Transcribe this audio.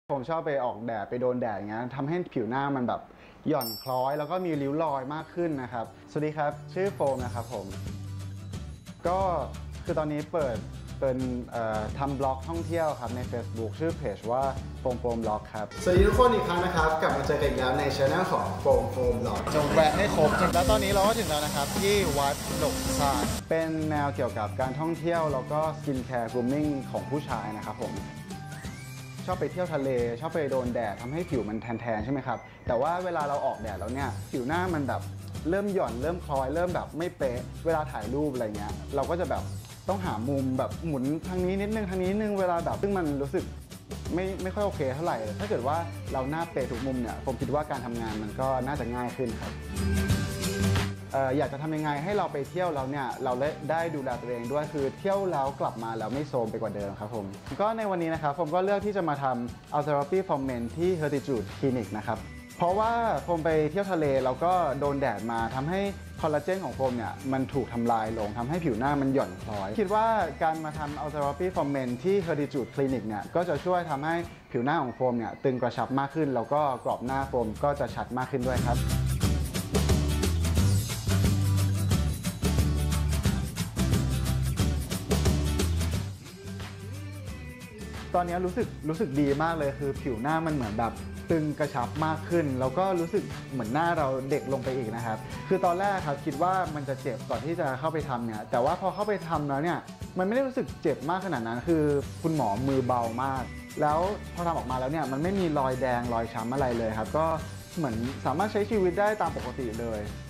ผมชอบไปออกแดดไปโดนแดดอย่างเงี้ยทำให้ผิวหน้ามันแบบหย่อนคล้อยแล้วก็มีริ้วรอยมากขึ้นนะครับสวัสดีครับชื่อโฟมนะครับผมก็คือตอนนี้เปิดเป็นทำบล็อกท่องเที่ยวครับใน Facebook ชื่อเพจว่าโฟมบล็อกครับสวัสดีทุกคนอีกครั้งนะครับกลับมาเจอกันอีกแล้วในช่องของโฟมบล็อกจงแวะให้ครบแล้วตอนนี้เราก็ถึงแล้วนะครับที่วัดหลงซานเป็นแนวเกี่ยวกับการท่องเที่ยวแล้วก็สกินแคร์กรูมมิ่งของผู้ชายนะครับผมชอบไปเที่ยวทะเลชอบไปโดนแดดทำให้ผิวมันแทนๆใช่ไหมครับแต่ว่าเวลาเราออกแดดแล้วเนี่ยผิวหน้ามันแบบเริ่มหย่อนเริ่มคล้อยเริ่มแบบไม่เป๊ะเวลาถ่ายรูปอะไรเงี้ยเราก็จะแบบต้องหามุมแบบหมุนทางนี้นิดนึงทางนี้นิดนึงเวลาแบบซึ่งมันรู้สึกไม่ค่อยโอเคเท่าไหร่ถ้าเกิดว่าเราหน้าเป๊ะทุกมุมเนี่ยผมคิดว่าการทำงานมันก็น่าจะง่ายขึ้นครับอยากจะทำยังไงให้เราไปเที่ยวแล้วเนี่ยเราได้ดูแลตัวเองด้วยคือเที่ยวแล้วกลับมาแล้วไม่โทรมไปกว่าเดิมครับผมก็ในวันนี้นะครับผมก็เลือกที่จะมาทำ Ultra Therapy for Men ที่ Hertitude Clinic นะครับเพราะว่าผมไปเที่ยวทะเลแล้วก็โดนแดดมาทำให้คอลลาเจนของผมเนี่ยมันถูกทำลายลงทำให้ผิวหน้ามันหย่อนคล้อยคิดว่าการมาทำ Ultra Therapy for Men ที่ Hertitude Clinic เนี่ยก็จะช่วยทำให้ผิวหน้าของโฟมเนี่ยตึงกระชับมากขึ้นแล้วก็กรอบหน้าโฟมก็จะชัดมากขึ้นด้วยครับตอนนี้รู้สึกดีมากเลยคือผิวหน้ามันเหมือนแบบตึงกระชับมากขึ้นแล้วก็รู้สึกเหมือนหน้าเราเด็กลงไปอีกนะครับคือตอนแรกครับคิดว่ามันจะเจ็บก่อนที่จะเข้าไปทำเนี่ยแต่ว่าพอเข้าไปทำแล้วเนี่ยมันไม่ได้รู้สึกเจ็บมากขนาดนั้นคือคุณหมอมือเบามากแล้วพอทำออกมาแล้วเนี่ยมันไม่มีรอยแดงรอยช้ำอะไรเลยครับก็เหมือนสามารถใช้ชีวิตได้ตามปกติเลย